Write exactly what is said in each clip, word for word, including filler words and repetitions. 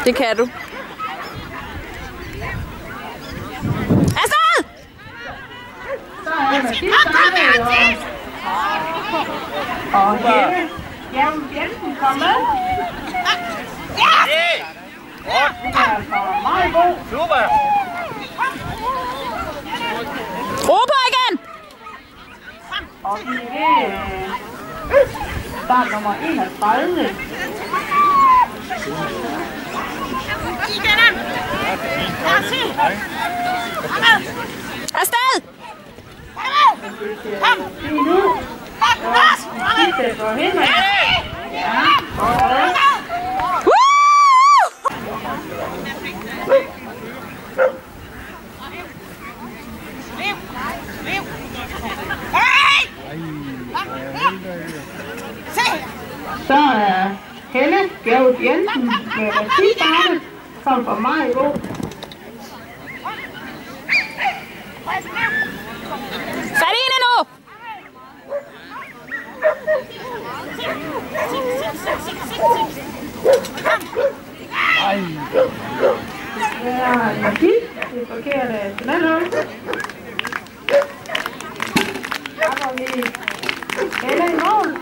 Det kan du. Afsted! Så er der sidst startet, og Helle Bjerg Jensen kom med. Det er altså meget god. Super! Ro på igen! Og vi er start nummer enogtredive. Afsted! Kom! Lige nu. Og sidste for hende. Ja, og så er Helle Bjerg Jensen med Massi-barnet, som for mig god. Fat i hende nu! Det er en hit. Det er forkert signalhul. Der var vi Helle i mål.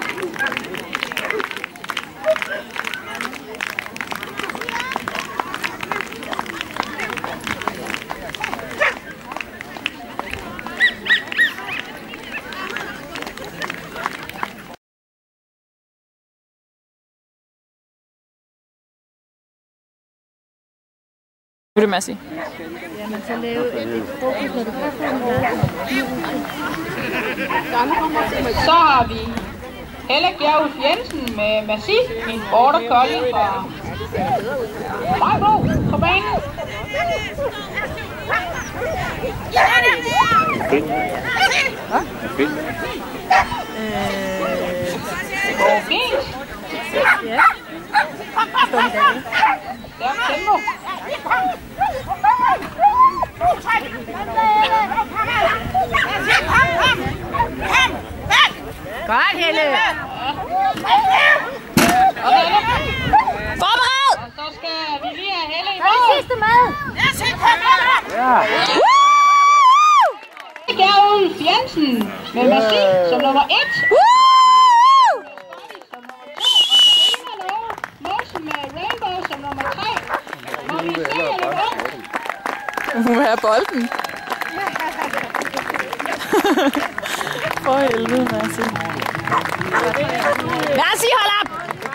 Vil du, Massi? Jamen, så lave et fokus, når du kan få en værk. Så har vi Helle Bjerg Jensen med Massi, min border collie fra Vejbro på banen. Det går fint. Ja. Stærk tempo. Godt, Helle. Forbered! Og så skal vi lige have Helle i Hvad er mål. det sidste med? Gerulf Jensen med Massi som nummer et. Måsen med Rainbow som nummer tre. Må vi se eller hvad? Hun vil have bolden. For helvede, Massi. Massi, hold op!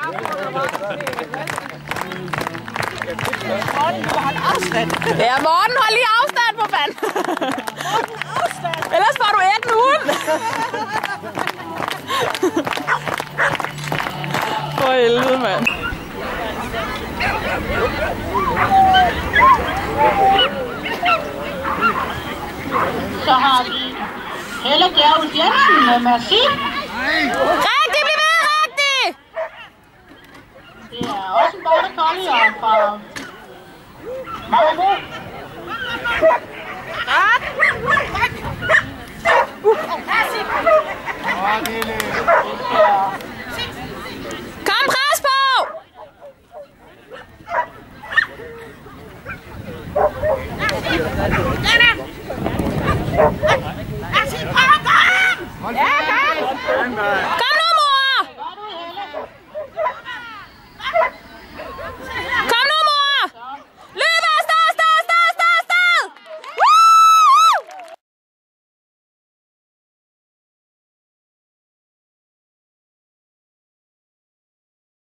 Ja, Morten, hold lige afstand, for fanden. Ellers får du ætten hund. For helvede, mand. Så har vi Helle Bjerg Jensen med Massi. Rigtig, bliv ved, rigtig! Det er også en border collie fra Vejbro.